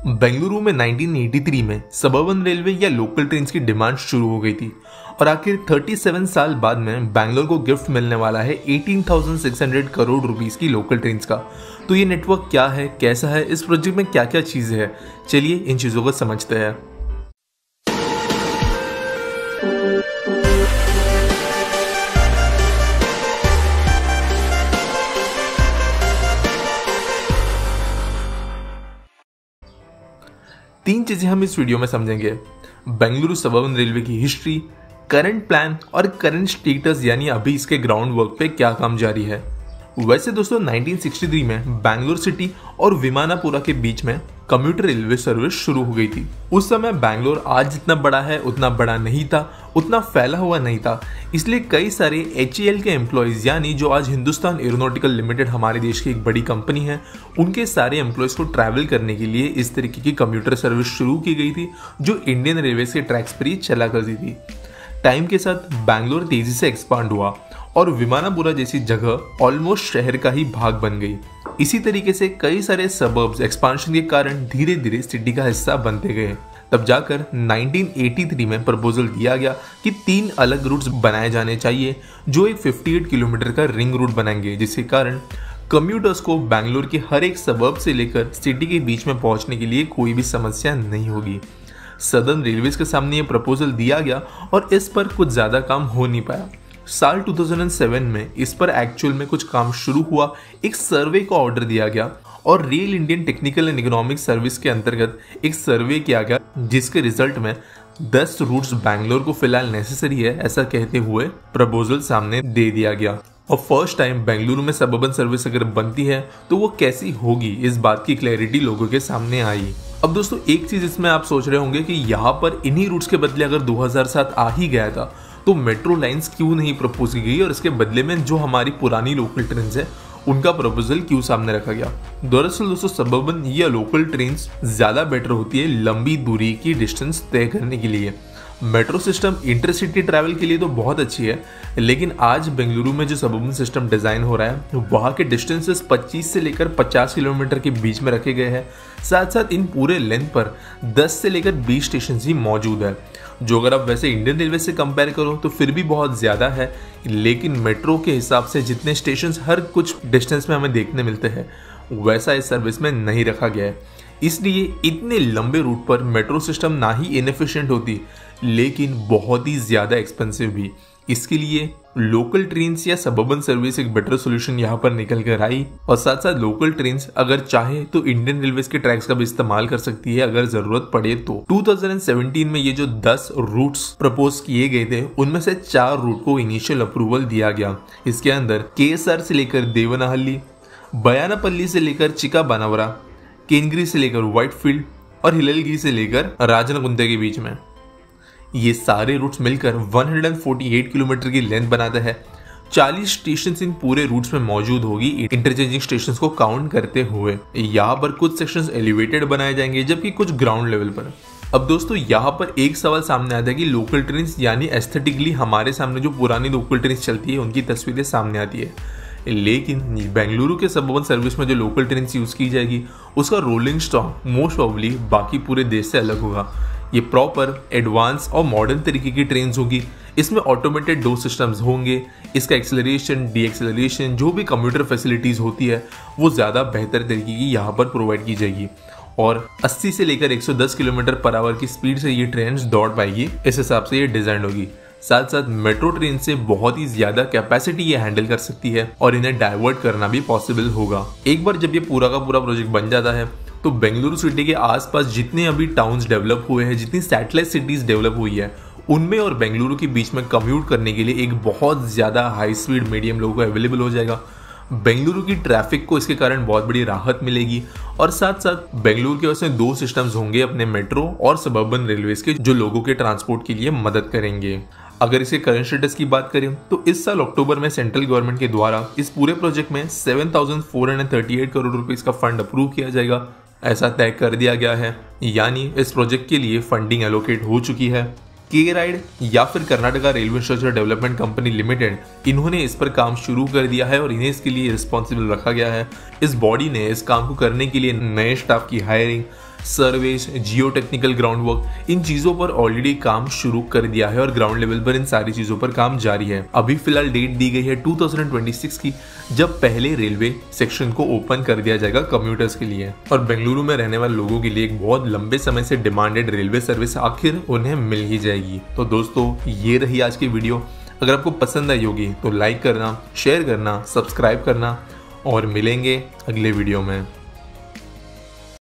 बेंगलुरु में 1983 में suburban railway या लोकल ट्रेन की डिमांड शुरू हो गई थी और आखिर 37 साल बाद में बैंगलोर को गिफ्ट मिलने वाला है 18,600 करोड़ रुपीस की लोकल ट्रेन का। तो ये नेटवर्क क्या है, कैसा है, इस प्रोजेक्ट में क्या क्या चीजें हैं, चलिए इन चीजों को समझते हैं। तीन चीजें हम इस वीडियो में समझेंगे: बेंगलुरु सबर्बन रेलवे की हिस्ट्री, करंट प्लान और करंट स्टेटस यानी अभी इसके ग्राउंड वर्क पे क्या काम जारी है। वैसे दोस्तों 1963 में बैंगलोर सिटी और विमानापुरा के बीच में कम्यूटर रेलवे सर्विस शुरू हो गई थी। उस समय बैंगलोर आज जितना बड़ा है उतना बड़ा नहीं था, उतना फैला हुआ नहीं था, इसलिए कई सारे HAL के एम्प्लॉयज यानी जो आज हिंदुस्तान एरोनॉटिकल लिमिटेड हमारे देश की एक बड़ी कंपनी है, उनके सारे एम्प्लॉयज को ट्रैवल करने के लिए इस तरीके की कम्यूटर सर्विस शुरू की गई थी जो इंडियन रेलवे के ट्रैक्स पर ही चला करती थी। टाइम के साथ बैंगलोर तेजी से एक्सपांड हुआ और विमानापुरा जैसी जगह ऑलमोस्ट शहर का ही भाग बन गई। इसी तरीके से कई सारे सबर्ब्स एक्सपांशन के कारण धीरे धीरे सिटी का हिस्सा बनते गए। तब जाकर 1983 में प्रपोजल दिया गया कि 3 अलग रूट्स बनाए जाने चाहिए जो एक 58 किलोमीटर का रिंग रूट बनाएंगे, जिसके कारण कम्यूटर्स को बैंगलोर के हर एक सबर्ब से लेकर सिटी के बीच में पहुंचने के लिए कोई भी समस्या नहीं होगी। सदर्न रेलवेज के सामने ये प्रपोजल दिया गया और इस पर कुछ ज्यादा काम हो नहीं पाया। साल 2007 में इस पर एक्चुअल में कुछ काम शुरू हुआ। एक सर्वे का ऑर्डर दिया गया और real Indian technical and economic service के अंतर्गत एक सर्वे किया गया, जिसके रिजल्ट में 10 रूट्स बैंगलोर को फिलहाल नेसेसरी है ऐसा कहते हुए प्रपोजल सामने दे दिया गया। और फर्स्ट टाइम बेंगलुरु में सबर्बन सर्विस अगर बनती है तो वो कैसी होगी, इस बात की क्लैरिटी लोगों के सामने आई। अब दोस्तों एक चीज इसमें आप सोच रहे होंगे कि यहाँ पर इन्हीं रूट्स के बदले अगर 2007 आ ही गया था तो मेट्रो लाइंस क्यों नहीं प्रपोज की गई और इसके बदले में जो हमारी पुरानी लोकल ट्रेन है उनका प्रपोजल क्यों सामने रखा गया। दरअसल दोस्तों सबर्बन या लोकल ट्रेन ज्यादा बेटर होती है लंबी दूरी की डिस्टेंस तय करने के लिए। मेट्रो सिस्टम इंटरसिटी ट्रैवल के लिए तो बहुत अच्छी है, लेकिन आज बेंगलुरु में जो सबर्बन सिस्टम डिजाइन हो रहा है वहाँ के डिस्टेंसेस 25 से लेकर 50 किलोमीटर के बीच में रखे गए हैं। साथ साथ इन पूरे लेंथ पर 10 से लेकर 20 स्टेशन ही मौजूद है, जो अगर आप वैसे इंडियन रेलवे से कंपेयर करो तो फिर भी बहुत ज़्यादा है, लेकिन मेट्रो के हिसाब से जितने स्टेशन हर कुछ डिस्टेंस में हमें देखने मिलते हैं वैसा इस सर्विस में नहीं रखा गया है। इसलिए इतने लंबे रूट पर मेट्रो सिस्टम ना ही इनएफिशिएंट होती लेकिन बहुत ही ज़्यादा एक्सपेंसिव भी। इसके लिए लोकल ट्रेन्स या सबर्बन सर्विस एक बेटर सोल्यूशन यहाँ पर निकल कर आई और साथ साथ लोकल ट्रेन्स अगर चाहे तो इंडियन रेलवेज के ट्रैक्स का भी इस्तेमाल कर सकती है अगर जरूरत पड़े तो। 2017 में ये जो 10 रूट्स प्रपोज किए गए थे उनमें से 4 रूट को इनिशियल अप्रूवल दिया गया। इसके अंदर KSR से लेकर देवनाहल्ली, बयानापल्ली से लेकर चिकाबानावरा, केंगरी से लेकर व्हाइटफील्ड और हिललगिरी से लेकर राजनकुंते के बीच में ये सारे रूट्स मिलकर 148 किलोमीटर की लेंथ बनाते हैं। 40 स्टेशन इन पूरे रूट्स में मौजूद होगी इंटरचेंजिंग स्टेशंस को काउंट करते हुए। यहाँ पर कुछ सेक्शंस एलिवेटेड बनाए जाएंगे जबकि कुछ ग्राउंड लेवल पर। अब दोस्तों यहाँ पर एक सवाल सामने आता है कि लोकल ट्रेन यानी एस्थेटिकली हमारे सामने जो पुरानी लोकल ट्रेन चलती है उनकी तस्वीरें सामने आती है, लेकिन बेंगलुरु के सबर्बन सर्विस में जो लोकल ट्रेन यूज की जाएगी उसका रोलिंग स्टॉक मोस्ट प्रोबेबली बाकी पूरे देश से अलग होगा। ये प्रॉपर एडवांस और मॉडर्न तरीके की ट्रेन होगी। इसमें ऑटोमेटेड डोर सिस्टम्स होंगे। इसका एक्सेलरेशन, डी एक्सेलरेशन, जो भी कंप्यूटर फैसिलिटीज होती है वो ज़्यादा बेहतर तरीके की यहाँ पर प्रोवाइड की जाएगी और 80 से लेकर 110 किलोमीटर पर आवर की स्पीड से ये ट्रेन दौड़ पाएगी, इस हिसाब से ये डिजाइन होगी। साथ साथ मेट्रो ट्रेन से बहुत ही ज्यादा कैपेसिटी ये हैंडल कर सकती है और इन्हें डाइवर्ट करना भी पॉसिबल होगा। एक बार जब ये पूरा का पूरा प्रोजेक्ट बन जाता है तो बेंगलुरु सिटी के आसपास जितने अभी टाउन्स डेवलप हुए हैं, जितनी सैटेलाइट सिटीज डेवलप हुई है, उनमें और बेंगलुरु के बीच में कम्यूट करने के लिए एक बहुत ज़्यादा हाई स्पीड मीडियम लोगों को अवेलेबल हो जाएगा। बेंगलुरु की ट्रैफिक को इसके कारण बहुत बड़ी राहत मिलेगी और साथ साथ बेंगलुरु के वैसे 2 सिस्टम्स होंगे अपने मेट्रो और सबर्बन रेलवेज के जो लोगों के ट्रांसपोर्ट के लिए मदद करेंगे। अगर इसके करंट स्टेटस की बात करें तो इस साल अक्टूबर में सेंट्रल गवर्नमेंट के द्वारा इस पूरे प्रोजेक्ट में 7,438 करोड़ रुपीस का फंड अप्रूव किया जाएगा, ऐसा तय कर दिया गया है। यानी इस प्रोजेक्ट के लिए फंडिंग एलोकेट हो चुकी है। के राइड या फिर Karnataka railway infrastructure development company limited, इन्होंने इस पर काम शुरू कर दिया है और इन्हें इसके लिए रिस्पॉन्सिबल रखा गया है। इस बॉडी ने इस काम को करने के लिए नए स्टाफ की hiring, surveys, geotechnical ground work, इन चीजों पर ऑलरेडी काम शुरू कर दिया है और ग्राउंड लेवल पर इन सारी चीजों पर काम जारी है। अभी फिलहाल डेट दी गई है 2026 की, जब पहले रेलवे सेक्शन को ओपन कर दिया जाएगा कम्यूटर्स के लिए, और बेंगलुरु में रहने वाले लोगों के लिए एक बहुत लंबे समय से डिमांडेड रेलवे सर्विस आखिर उन्हें मिल ही जाएगी। तो दोस्तों, ये रही आज की वीडियो। अगर आपको पसंद आई होगी तो लाइक करना, शेयर करना, सब्सक्राइब करना, और मिलेंगे अगले वीडियो में।